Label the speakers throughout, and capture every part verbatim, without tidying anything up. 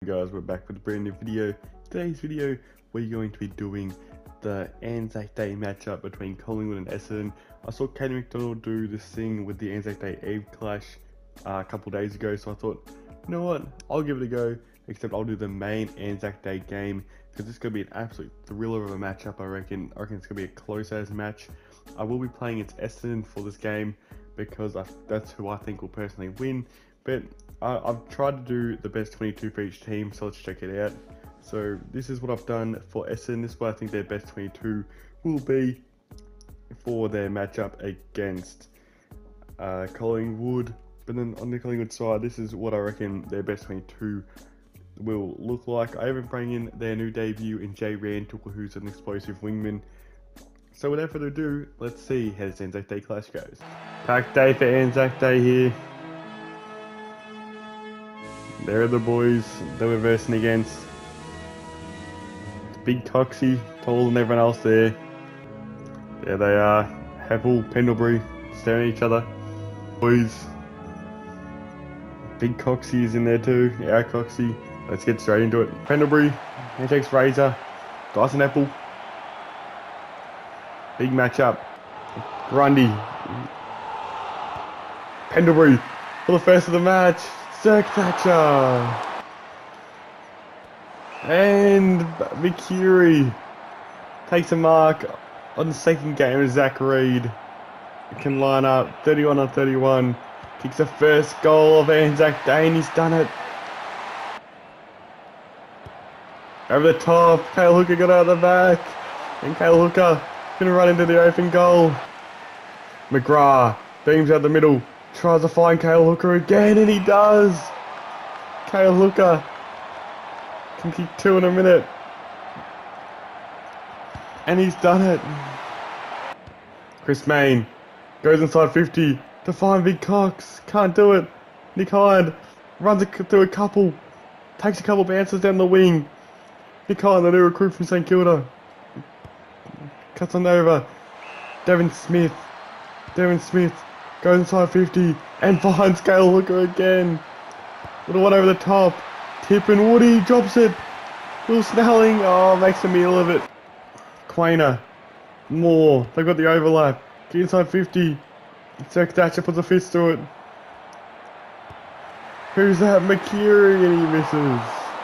Speaker 1: Guys, we're back with a brand new video. Today's video, we're going to be doing the Anzac Day matchup between Collingwood and Essendon. I saw Katie McDonald do this thing with the Anzac Day Eve clash uh, a couple days ago, so I thought, you know what, I'll give it a go, except I'll do the main Anzac Day game, because this is going to be an absolute thriller of a matchup. I reckon I reckon it's going to be a close as match. I will be playing against Essendon for this game, because I, that's who I think will personally win, but I, I've tried to do the best twenty-two for each team, so let's check it out. So this is what I've done for Essendon. This is what I think their best twenty-two will be for their matchup against uh, Collingwood. But then on the Collingwood side, this is what I reckon their best twenty-two will look like. I even bring in their new debut in Jay Randall, who's an explosive wingman. So without further ado, let's see how this Anzac Day clash goes. Packed day for Anzac Day here. There are the boys that we're versing against. Big Coxie, taller than everyone else there. There they are. Heppel, Pendlebury, staring at each other. Boys. Big Coxie is in there too. Our Coxie. Let's get straight into it. Pendlebury, handshakes Razor, Dyson Heppel. Big matchup. Grundy. Pendlebury for the first of the match. Zach Thatcher. And McCurry takes a mark on the second game of Zach Reid. Can line up thirty-one on thirty-one. Kicks the first goal of Anzac Day and he's done it. Over the top, Cale Hooker got out of the back. And Cale Hooker gonna run into the open goal. McGrath beams out the middle. Tries to find Cale Hooker again, and he does! Cale Hooker can kick two in a minute. And he's done it. Chris Mayne goes inside fifty to find Big Cox. Can't do it. Nick Hind runs a, through a couple. Takes a couple bounces down the wing. Nick Hind, the new recruit from St Kilda. Cuts on over. Devon Smith. Devon Smith goes inside fifty and finds Cale Hooker again. Little one over the top. Tip and Woody drops it. Will Snelling, oh, makes a meal of it. Quainer. Moore. They've got the overlap. Get inside fifty. Zach Thatcher puts a fist through it. Who's that? McCurry, and he misses.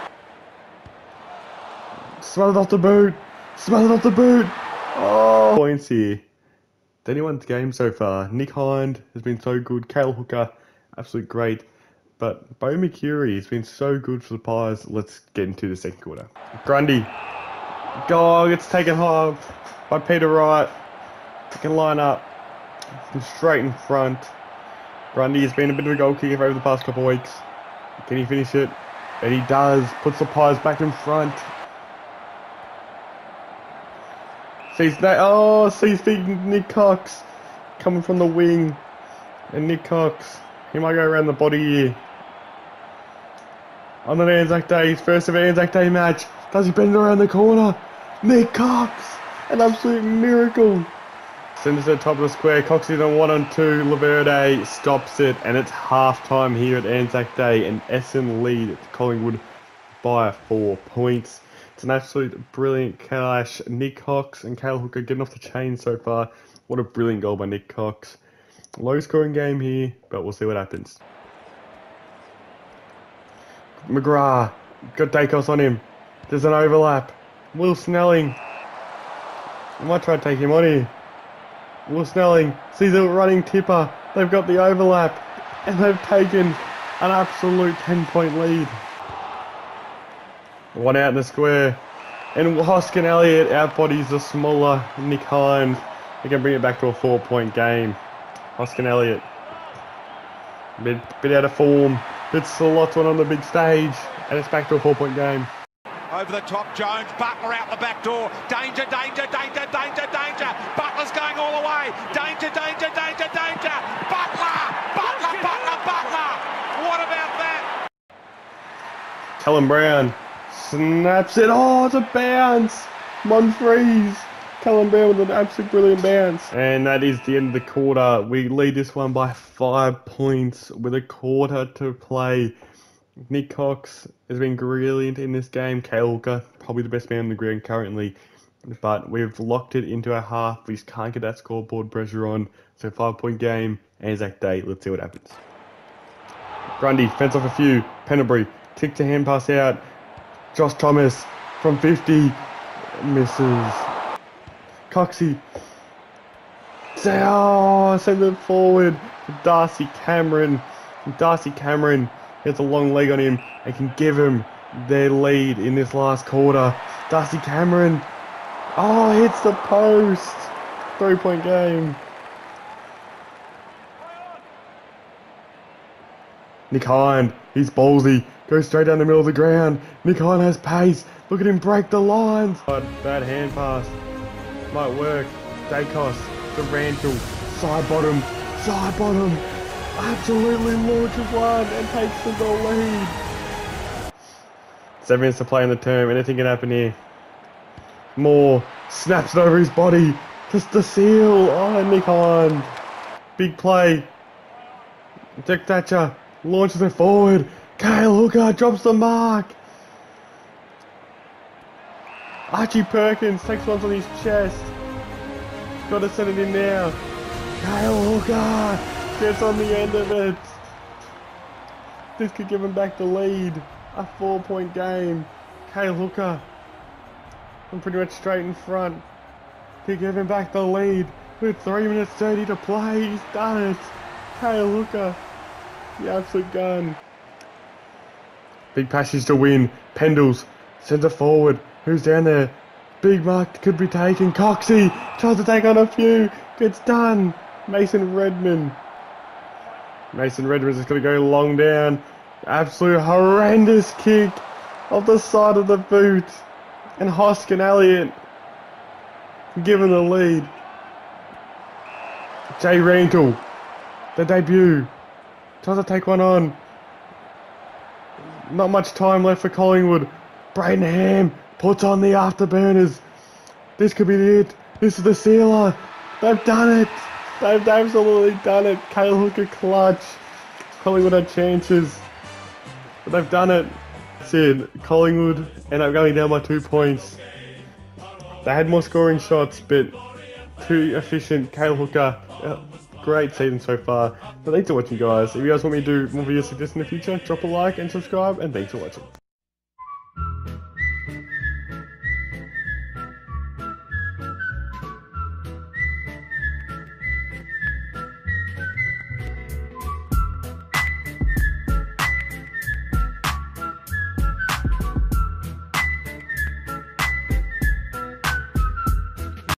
Speaker 1: Smothered off the boot. Smothered off the boot. Oh. Points here. thirty-one game so far. Nick Hind has been so good. Cale Hooker, absolutely great. But Bo McCurry has been so good for the Pies. Let's get into the second quarter. Grundy. Goal gets taken home by Peter Wright. He can line up. Straight in front. Grundy has been a bit of a goal kicker over the past couple of weeks. Can he finish it? And he does. Puts the Pies back in front. Sees that, oh, sees big Nick Cox coming from the wing. And Nick Cox, he might go around the body here. On an Anzac Day, his first of Anzac Day match. Does he bend around the corner? Nick Cox, an absolute miracle. Sends it to the top of the square. Cox is on one on two. Laverde stops it, and it's half time here at Anzac Day. And Essendon lead Collingwood by four points. It's an absolute brilliant clash. Nick Cox and Cale Hooker getting off the chain so far. What a brilliant goal by Nick Cox. Low scoring game here, but we'll see what happens. McGrath got Dacos on him. There's an overlap. Will Snelling. I might try to take him on here. Will Snelling sees a running tipper. They've got the overlap and they've taken an absolute ten point lead. One out in the square. And Hoskin Elliott outbodies the smaller Nick Hind. They can bring it back to a four point game. Hoskin Elliott. Bit, bit out of form. It's the lots one on the big stage. And it's back to a four point game.
Speaker 2: Over the top, Jones. Butler out the back door. Danger, danger, danger, danger, danger. Butler's going all the way. Danger, danger, danger, danger. Butler! Butler, Butler, Butler! What about that?
Speaker 1: Callum Brown. Snaps it. Oh, it's a bounce. Monfries. Callum Brown with an absolute brilliant bounce. And that is the end of the quarter. We lead this one by five points with a quarter to play. Nick Cox has been brilliant in this game. Cale Hooker, probably the best man on the ground currently. But we've locked it into our half. We just can't get that scoreboard pressure on. So five point game. Anzac Day. Let's see what happens. Grundy fence off a few. Pendlebury kick to hand pass out. Josh Thomas from fifty. Misses. Coxie. Oh, send it forward. Darcy Cameron. Darcy Cameron gets a long leg on him and can give him their lead in this last quarter. Darcy Cameron. Oh, hits the post. Three point game. Nick Hind. He's ballsy. Goes straight down the middle of the ground. Nick Hind has pace. Look at him break the lines. Bad hand pass. Might work. Dacos. Durantall. Side bottom. Side bottom. Absolutely launches one and takes the goal lead. Seven minutes to play in the term. Anything can happen here. Moore snaps it over his body. Just the seal. Oh, Nick Hind. Big play. Jack Thatcher launches it forward. Cale Hooker drops the mark. Archie Perkins takes one on his chest. Got to send it in now. Cale Hooker gets on the end of it. This could give him back the lead. A four point game. Cale Hooker. I'm pretty much straight in front. Could give him back the lead. With three minutes thirty to play. He's done it. Cale Hooker. The absolute gun. Big passage to win. Pendles sends it forward. Who's down there? Big mark could be taken. Coxie tries to take on a few. Gets done. Mason Redman. Mason Redman's just going to go long down. Absolute horrendous kick off the side of the boot. And Hoskin Elliott given the lead. Jay Rantle, the debut. Tries to take one on. Not much time left for Collingwood. Braden Ham puts on the afterburners. This could be it. This is the sealer. They've done it. They've absolutely done it. Cale Hooker clutch. Collingwood had chances, but they've done it. That's it. Collingwood end up going down by two points. They had more scoring shots, but too efficient. Cale Hooker. Uh, Great season so far. But thanks for watching, guys. If you guys want me to do more videos like this in the future, drop a like and subscribe, and thanks for watching.